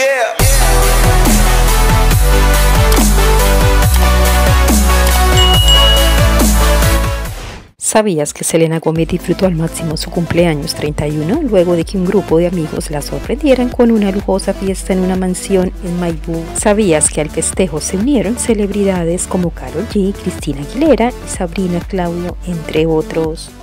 ¿Sabías que Selena Gomez disfrutó al máximo su cumpleaños 31 luego de que un grupo de amigos la sorprendieran con una lujosa fiesta en una mansión en Malibu? ¿Sabías que al festejo se unieron celebridades como Karol G, Christina Aguilera y Sabrina Claudio, entre otros?